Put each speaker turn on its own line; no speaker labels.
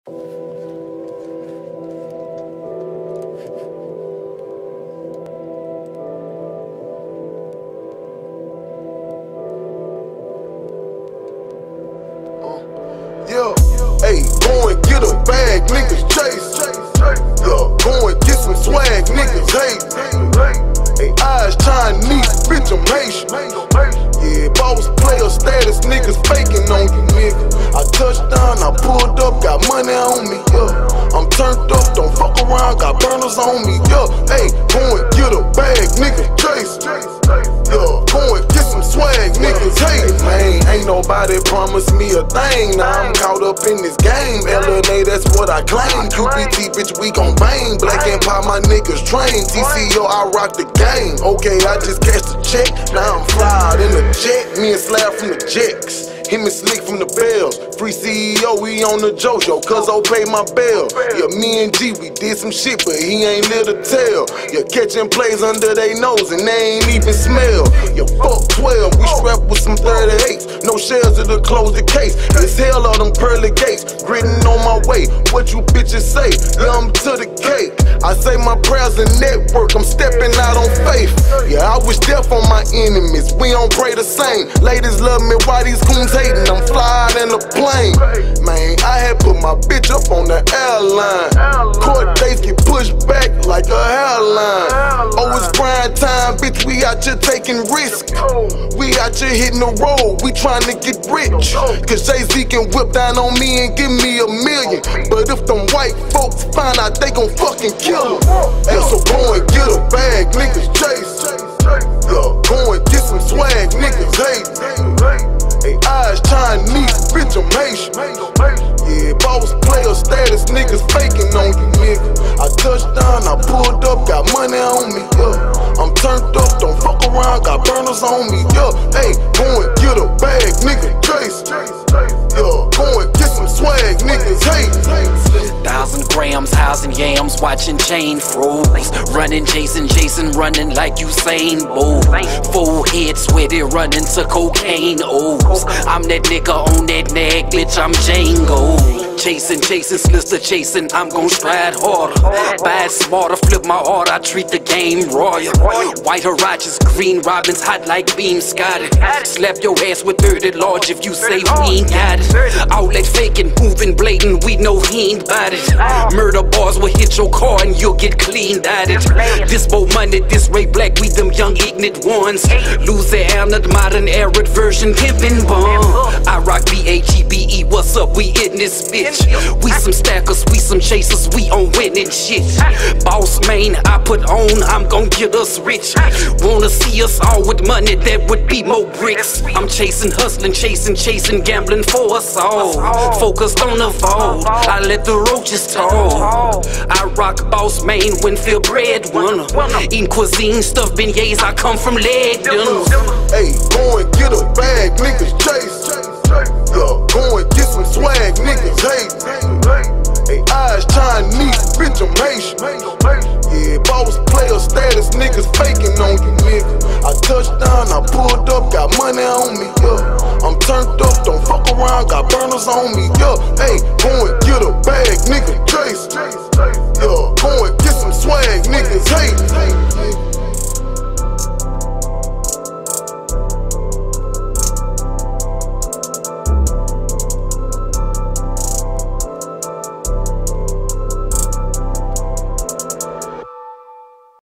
Yeah, hey, go and get a bag, niggas chase. Yeah, go and get some swag, niggas hate. Hey, eyes Chinese, bitch, I'm Haitian. Yeah, boss player status, niggas faking on you, nigga. I touched down, I pulled up, got money on me, yeah. I'm turned up, don't fuck around, got burners on me, yeah. Hey, go and get a bag, niggas chase. Yeah, go and get some swag, niggas hate. Man, ain't nobody promised me a thing. Now I'm caught up in this game. LNA, that's what I claim. QPT, bitch, we gon' bang. Black Empire, my niggas train. TCO, I rock the game. Okay, I just cashed a check. Now I'm fly in a jet. Me and Slab from the Jacks. Him and Slick from the Bells. Free CEO, we on the JoJo, cuz O paid my bail. Yeah, me and G, we did some shit, but he ain't lit a tell. Yeah, catching plays under they nose and they ain't even smell. Yeah, fuck 12, we strapped with some 38s. No shells to close the case. It's hell on them pearly gates. Gritting on my way, what you bitches say? Yeah, I'm to the cake. I say my prayers and network, I'm stepping out on faith. Yeah, I wish death on my enemies, we don't pray the same. Ladies love me, why these goons hating? I'm flying in a plane. Man, I had put my bitch up on the airline. Court dates get pushed back like a hairline. Oh, it's prime time, bitch, we out here taking risks. We out here hitting the road, we trying to get rich. Cause Jay-Z can whip down on me and give me $1 million. But if them white folks find out, they gon' fucking kill them. Yeah, so go and get a bag, niggas chase. Yeah, go and get some swag, niggas hate. Hey, eyes Chinese, bitch, I'm Haitian. Yeah, boss player status, niggas faking on you, nigga. I touched down, I pulled up, got money on me, yeah. I'm turned up, don't fuck around, got burners on me, yeah. Hey, go and get a bag, nigga chase. Yeah, go and get some swag, niggas hate.
1,000 grams, housing yams, watching chain froze. Running Jason, running like Usain Bolt. Full head sweaty, running to cocaine O's. I'm that nigga on that nag, bitch, I'm Django. Chasing, slister chasing, I'm gon' stride harder. Bad smarter, flip my order, I treat the game royal. White Huaraches, green robins, hot like beam Scotty. Slap your ass with dirty large if you say we ain't got it. Outlet faking, moving blatant, we know he ain't bout it. Murder bars will hit your car and you'll get cleaned at it. This bold money, this Ray Black, we them young ignorant ones. Louisiana, the modern arid version, pimpin' bomb. I rock BAGBE, what's up, we in this bitch. We some stackers, we some chasers, we on winning shit. Boss man, I put on, I'm gon' get us rich. Wanna see us all with money, that would be more bricks. I'm chasing, hustling, chasing, gambling for us all. Focused on the vault, I let the roaches talk. I rock boss man, Winfield breadwinner. Eating cuisine, stuffed beignets, I come from leg dinners.
Hey, go and get a bag, niggas chase. Yeah, go and get some swag, niggas hate. Hey, eyes Chinese, bitch, I'm Haitian. Yeah, boss player status, niggas faking on you, nigga. I touched down, I pulled up, got money on me, yeah. I'm turned up, don't fuck around, got burners on me, yeah.